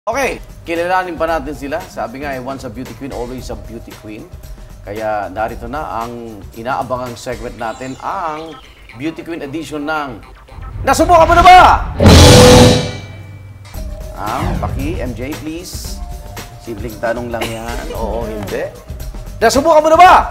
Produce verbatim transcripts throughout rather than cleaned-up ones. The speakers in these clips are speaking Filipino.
Okay, kilalanin pa natin sila. Sabi nga, eh, once a beauty queen, always a beauty queen. Kaya narito na ang inaabangang segment natin, ang Beauty Queen edition ng Nasubukan mo na ba? Ang Paki, M J, please. Simpleng tanong lang yan. Oo, hindi. Nasubukan mo na ba?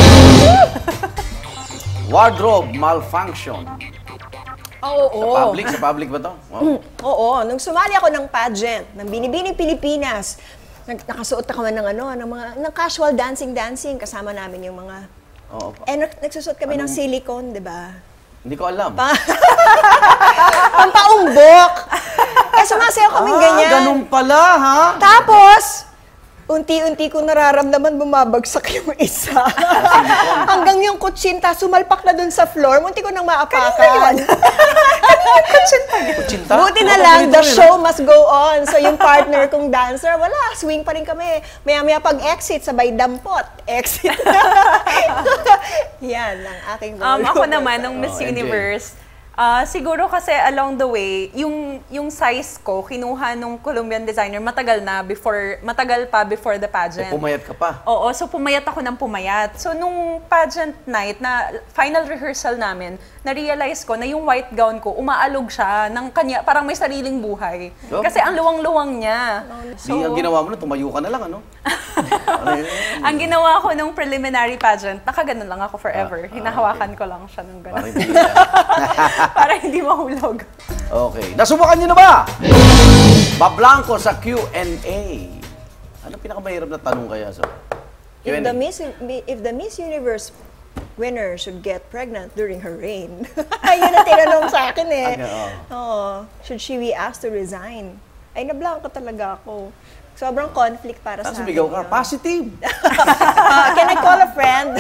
Wardrobe malfunction. Oo. Sa public? Sa public ba to? Oh. Oo. Nung sumali ako ng pageant ng Binibining Pilipinas, nag- nakasuot ako ng ano, ng mga ng casual dancing-dancing kasama namin yung mga Oo. eh nag- nagsusot kami ng Anong- silicone, 'di ba? Hindi ko alam. Pa Pampaumbok. Eh sumasayaw kami Ah, ganyan. ganun pala, ha? Tapos, unti-unti ko nararamdaman bumabagsak yung isa. Hanggang yung kutsinta, sumalpak na dun sa floor. Munti ko nang maapakan. Kanina yun. Kutsinta? Buti na Oo, lang, ganito the rin, show must go on. So yung partner kong dancer, wala, swing pa rin kami. Maya-maya pag-exit, sabay dampot. Exit. Yan ang aking Um, ako naman, nung Miss Oh, M J. Universe, ah, siguro kasi along the way, yung yung size ko, kinuha nung Colombian designer, matagal na, before matagal pa before the Eh, pageant. pumayat ka pa. Oo, so pumayat ako ng pumayat. So nung pageant night, na final rehearsal namin, na-realize ko na yung white gown ko, umaalog siya ng kanya, parang may sariling buhay. Oh. Kasi ang luwang-luwang niya. So, ang ginawa mo na, tumayo ka na lang, ano? Ano yun? Ang ginawa ko nung preliminary pageant, nakaganon lang ako forever. Ah, ah, Hinahawakan ko lang siya ng Parang gano'n. hindi. Para hindi mahulog. Okay. Nasubukan nyo na ba? Bablanco sa Q and A. Ano pinakamahirap na tanong kaya sa Q If and A? the Miss if the Miss Universe winner should get pregnant during her reign. Ayun ang tinanong sa akin eh. Okay, oo. Oo. Should she be asked to resign? Ay, nablangko talaga ako. Sobrang conflict para Tapos sa akin. sumigaw ka, yun. positive. Ah, can I call a friend?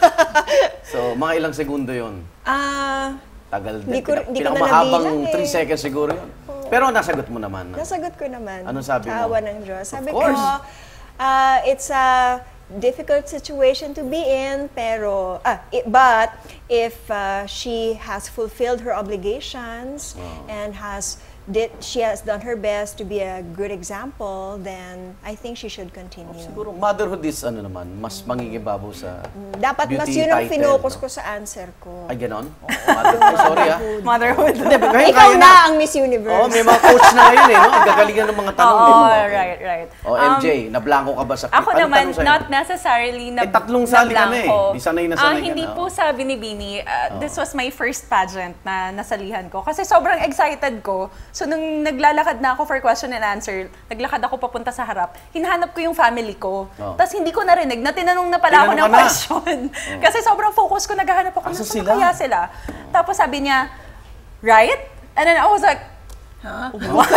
So, mga ilang segundo yun. Ah, Tagal din. Di ko- Pinak- di ko na pinakamahabang nabilang eh. three seconds siguro yun. Pero nasagot mo naman. no? nasagot ko naman. Anong sabi mo? Kaawa ng Diyos. Sabi ko, course. ah, it's a difficult situation to be in, pero, ah, i- but if ah, she has fulfilled her obligations and has did she has done her best to be a good example, then I think she should continue. Siguro, motherhood is ano naman, mas mangingibabaw sa Dapat mas beauty yun ang title, finokus no? ko sa answer ko. Ay, ganon? Oo, motherhood. Sorry, ah. Motherhood. Hindi, ngayon Ikaw kaya na ang Miss Universe. Oo, may mga coach na ngayon eh, no? Ang gagalingan ng mga tanong. Oo, eh, no? Okay. right, right. O, M J, nablanko ka ba sa Ako Anong naman, tanong sa'yo? not necessarily na Eh, tatlong sali ka na eh. blanco. Di sanay na Ah, sanay ka hindi na, po oh. sa Binibini. Uh, This was my first pageant na nasalihan ko. Kasi sobrang excited ko. So, nung naglalakad na ako for question and answer, naglakad ako papunta sa harap, hinahanap ko yung family ko. Oh. Tapos hindi ko narinig na tinanong na pala ako Tinanong ng ka na. question. Kasi sobrang focus ko, naghahanap ako, Asa nasaan sila? kaya sila? Tapos sabi niya, right? And then I was like, huh? What?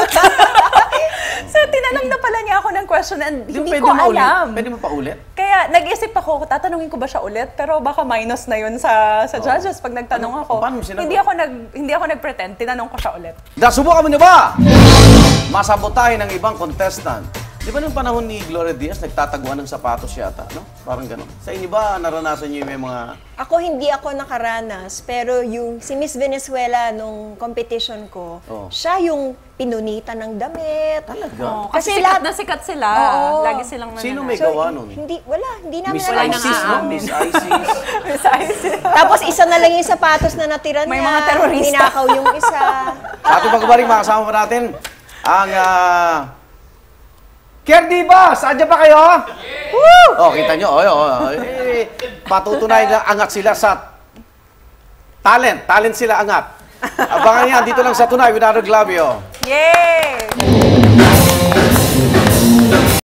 So, tinanong na pala niya ako ng question and Di hindi pwede ko mo ulit? alam. Pwede mo pa ulit? Kaya nag-isip ako, tatanungin ko ba siya ulit? Pero baka minus na yun sa sa judges pag nagtanong Ano- ako. paano mo sinagot? Hindi ako nag hindi ako nag-pretend, tinanong ko siya ulit. Nasubukan mo na ba? Masabotahin ng ibang contestant. Di ba nung panahon ni Gloria Diaz, nagtataguan ng sapatos yata, no? Parang gano'n. Sa inyo ba, naranasan niyo yung may mga... Ako hindi ako nakaranas, pero yung si Miss Venezuela nung competition ko, Oh. siya yung pinunitan ng damit. Talaga? Oh, Kasi kasi, sikat lahat- na sikat sila. Oo. Lagi silang nananalo. Sino may So, gawa nun? Hindi, wala, hindi namin Miss alam. Isis, no? Miss Isis. Tapos isa na lang yung sapatos na natira niya. May mga terorista. Ninakaw yung isa. Sa ating pagbabalik, makasama pa natin ang... Uh, Kerdiba! Saan dyan pa kayo? Woo! Oh, kita nyo. Oh, oh, oh. Eh, patutunay na angat sila sa talent. Talent sila angat. Abangan yan dito lang sa Tunay with Aro Glavio. Yay!